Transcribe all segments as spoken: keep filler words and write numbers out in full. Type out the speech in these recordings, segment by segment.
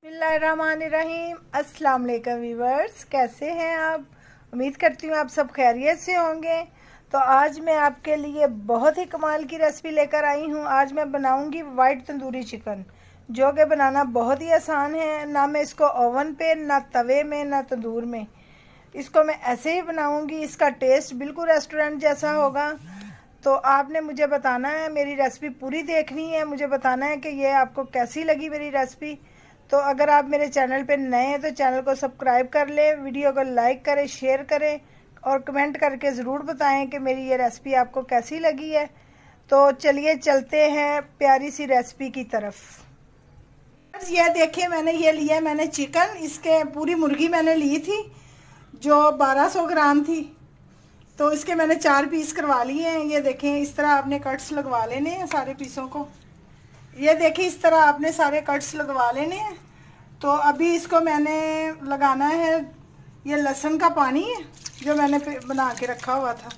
बिस्मिल्लाहिर्रहमानिर्रहीम। अस्सलाम वालेकुम व्यूअर्स, कैसे हैं आप? उम्मीद करती हूँ आप सब खैरियत से होंगे। तो आज मैं आपके लिए बहुत ही कमाल की रेसिपी लेकर आई हूँ। आज मैं बनाऊँगी वाइट तंदूरी चिकन, जो कि बनाना बहुत ही आसान है। ना मैं इसको ओवन पे, ना तवे में, ना तंदूर में, इसको मैं ऐसे ही बनाऊँगी। इसका टेस्ट बिल्कुल रेस्टोरेंट जैसा होगा। तो आपने मुझे बताना है, मेरी रेसिपी पूरी देखनी है, मुझे बताना है कि ये आपको कैसी लगी मेरी रेसिपी। तो अगर आप मेरे चैनल पे नए हैं तो चैनल को सब्सक्राइब कर लें, वीडियो को लाइक करें, शेयर करें और कमेंट करके ज़रूर बताएं कि मेरी ये रेसिपी आपको कैसी लगी है। तो चलिए चलते हैं प्यारी सी रेसिपी की तरफ। ये देखिए, मैंने ये लिया, मैंने चिकन, इसके पूरी मुर्गी मैंने ली थी जो बारह सौ ग्राम थी। तो इसके मैंने चार पीस करवा लिए हैं। ये देखें, इस तरह आपने कट्स लगवा लेने हैं सारे पीसों को। ये देखिए, इस तरह आपने सारे कट्स लगवा लेने हैं। तो अभी इसको मैंने लगाना है, ये लहसुन का पानी है जो मैंने बना के रखा हुआ था,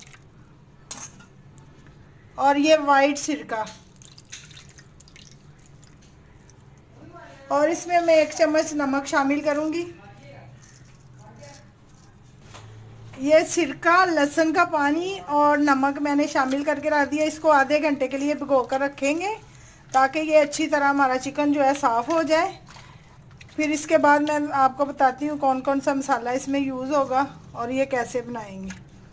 और ये वाइट सिरका, और इसमें मैं एक चम्मच नमक शामिल करूंगी। ये सिरका, लहसुन का पानी और नमक मैंने शामिल करके रख दिया। इसको आधे घंटे के लिए भिगो कर रखेंगे ताकि ये अच्छी तरह हमारा चिकन जो है साफ़ हो जाए। फिर इसके बाद मैं आपको बताती हूँ कौन कौन सा मसाला इसमें यूज़ होगा और ये कैसे बनाएंगे।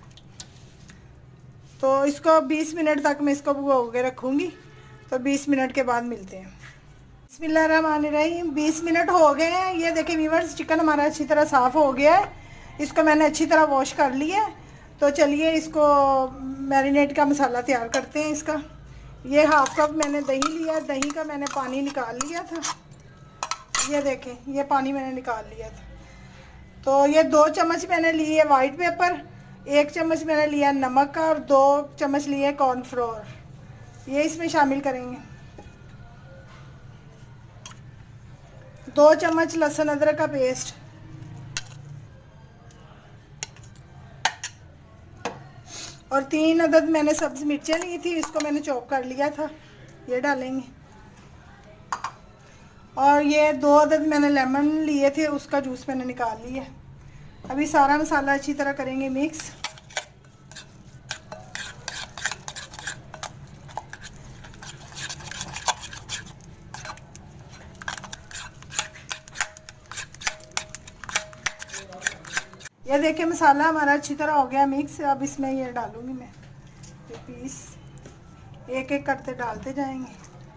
तो इसको बीस मिनट तक मैं इसको भिगो के रखूँगी। तो बीस मिनट के बाद मिलते हैं। बिस्मिल्लाहिर्रहमानिर्रहीम। बीस मिनट हो गए हैं। ये देखिए व्यूअर्स, चिकन हमारा अच्छी तरह साफ़ हो गया है। इसको मैंने अच्छी तरह वॉश कर लिया है। तो चलिए इसको मैरिनेट का मसाला तैयार करते हैं इसका। ये हाफ कप मैंने दही लिया, दही का मैंने पानी निकाल लिया था। ये देखें, ये पानी मैंने निकाल लिया था। तो ये दो चम्मच मैंने लिए वाइट पेपर, एक चम्मच मैंने लिया नमक का, और दो चम्मच लिए कॉर्नफ्लोर, ये इसमें शामिल करेंगे। दो चम्मच लहसुन अदरक का पेस्ट, और तीन अदद मैंने सब्ज़ मिर्चें ली थी, इसको मैंने चॉप कर लिया था, ये डालेंगे। और ये दो अदद मैंने लेमन लिए थे, उसका जूस मैंने निकाल लिया। अभी सारा मसाला अच्छी तरह करेंगे मिक्स। ये देखिए, मसाला हमारा अच्छी तरह हो गया मिक्स। अब इसमें ये डालूंगी मैं ये पीस, एक एक करते डालते जाएंगे।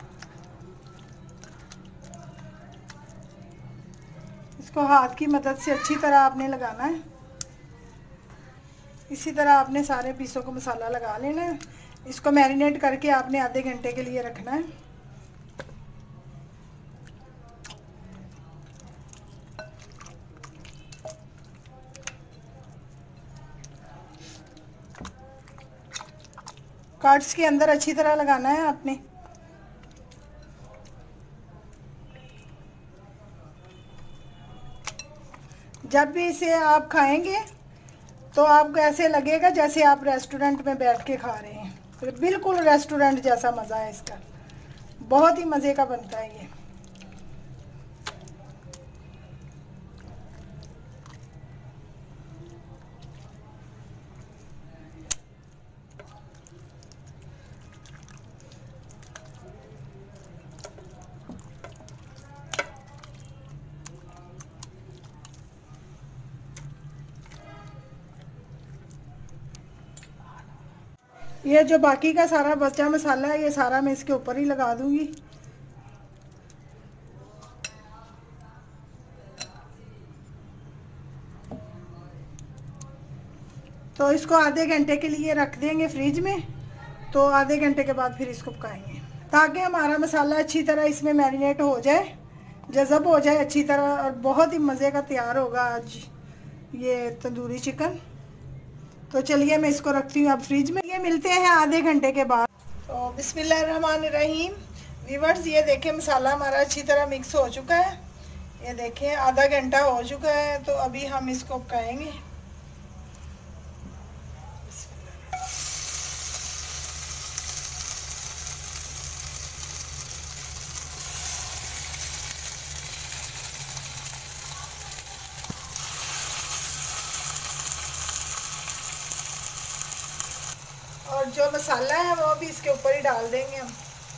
इसको हाथ की मदद से अच्छी तरह आपने लगाना है। इसी तरह आपने सारे पीसों को मसाला लगा लेना है। इसको मैरिनेट करके आपने आधे घंटे के लिए रखना है। कट्स के अंदर अच्छी तरह लगाना है आपने। जब भी इसे आप खाएंगे तो आपको ऐसे लगेगा जैसे आप रेस्टोरेंट में बैठ के खा रहे हैं। बिल्कुल रेस्टोरेंट जैसा मज़ा है इसका, बहुत ही मज़े का बनता है ये। ये जो बाकी का सारा बचा मसाला है, ये सारा मैं इसके ऊपर ही लगा दूंगी। तो इसको आधे घंटे के लिए रख देंगे फ्रिज में। तो आधे घंटे के बाद फिर इसको पकाएंगे ताकि हमारा मसाला अच्छी तरह इसमें मैरिनेट हो जाए, जज़ब हो जाए अच्छी तरह, और बहुत ही मज़े का तैयार होगा आज ये तंदूरी चिकन। तो चलिए मैं इसको रखती हूँ अब फ्रिज में। ये मिलते हैं आधे घंटे के बाद। तो बिस्मिल्लाहिर्रहमानिर्रहीम व्यूअर्स, ये देखें मसाला हमारा अच्छी तरह मिक्स हो चुका है। ये देखें आधा घंटा हो चुका है। तो अभी हम इसको पकाएंगे। जो मसाला है वो भी इसके ऊपर ही डाल देंगे हम।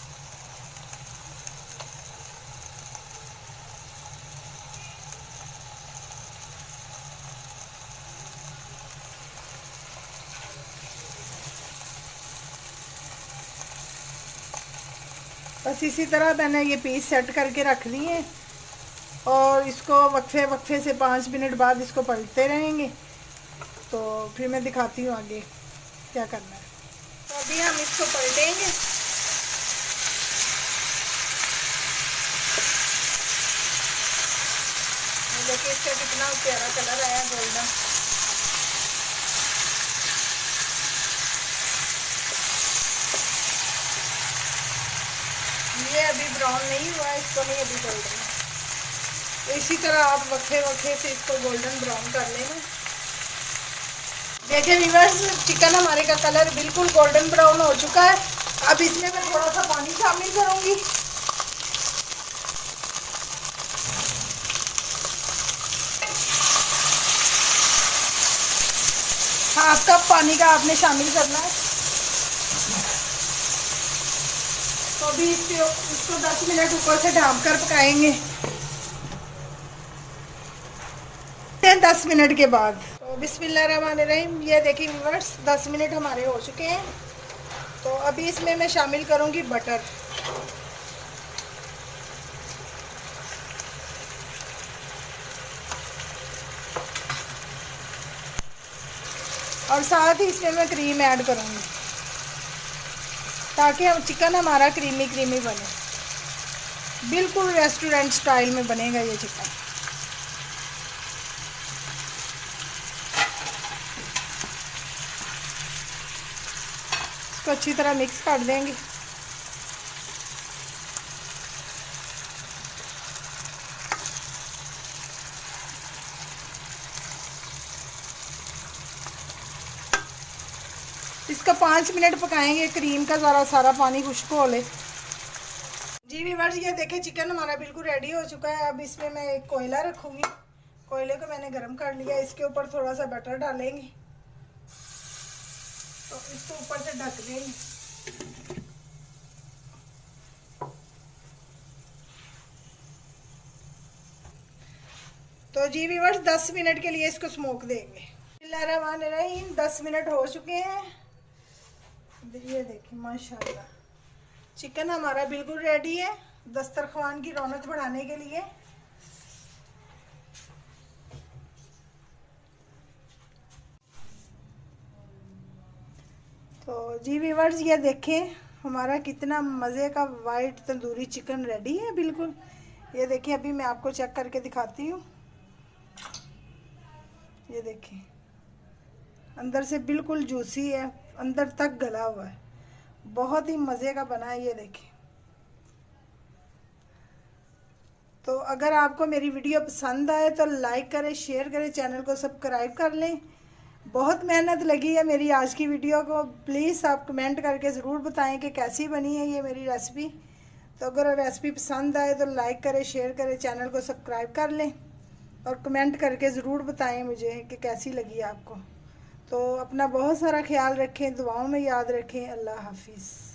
बस इसी तरह मैंने ये पीस सेट करके रख लिए और इसको वक्फे वक्फे से पाँच मिनट बाद इसको पलटते रहेंगे। तो फिर मैं दिखाती हूँ आगे क्या करना है। तो अभी हम इसको पलटेंगे। देखिए इसका कितना प्यारा कलर आया गोल्डन। ये अभी ब्राउन नहीं हुआ है, इसको नहीं अभी तल देना। तो इसी तरह आप वक्फे वक्फे से इसको गोल्डन ब्राउन कर लेना। देखिए व्यूअर्स, चिकन हमारे का कलर बिल्कुल गोल्डन ब्राउन हो चुका है। अब इसमें मैं थोड़ा सा पानी शामिल करूंगी। हाफ कप पानी का आपने शामिल करना है। तो अभी इसको दस मिनट ऊपर से ढाँप कर पकाएंगे। दस मिनट के बाद तो बिस्मिल्लाहिर्रहमानिर्रहीम, ये देखिए व्यूअर्स दस मिनट हमारे हो चुके हैं। तो अभी इसमें मैं शामिल करूंगी बटर। और साथ ही इसमें मैं क्रीम ऐड करूंगी ताकि हम चिकन हमारा क्रीमी क्रीमी बने। बिल्कुल रेस्टोरेंट स्टाइल में बनेगा ये चिकन। इसको अच्छी तरह मिक्स कर देंगे। इसको पाँच मिनट पकाएंगे, क्रीम का ज़रा सारा पानी खुश्क हो ले। जी व्यूअर्स, ये देखें चिकन हमारा बिल्कुल रेडी हो चुका है। अब इसमें मैं एक कोयला रखूँगी। कोयले को मैंने गरम कर लिया। इसके ऊपर थोड़ा सा बटर डालेंगे। तो इसको ऊपर से ढक देंगे। तो जी व्यूअर्स, दस मिनट के लिए इसको स्मोक देंगे। बिस्मिल्लाहिर्रहमानिर्रहीम, दस मिनट हो चुके हैं। ये देखिए माशाल्लाह चिकन हमारा बिल्कुल रेडी है दस्तरखान की रौनक बढ़ाने के लिए। तो जी व्यूअर्स, ये देखें हमारा कितना मज़े का वाइट तंदूरी चिकन रेडी है बिल्कुल। ये देखिए अभी मैं आपको चेक करके दिखाती हूँ। ये देखिए अंदर से बिल्कुल जूसी है, अंदर तक गला हुआ है, बहुत ही मज़े का बना है। ये देखिए। तो अगर आपको मेरी वीडियो पसंद आए तो लाइक करें, शेयर करें, चैनल को सब्सक्राइब कर लें। बहुत मेहनत लगी है मेरी आज की वीडियो को। प्लीज़ आप कमेंट करके ज़रूर बताएं कि कैसी बनी है ये मेरी रेसिपी। तो अगर रेसिपी पसंद आए तो लाइक करें, शेयर करें, चैनल को सब्सक्राइब कर लें और कमेंट करके ज़रूर बताएं मुझे कि कैसी लगी आपको। तो अपना बहुत सारा ख्याल रखें, दुआओं में याद रखें। अल्लाह हाफिज़।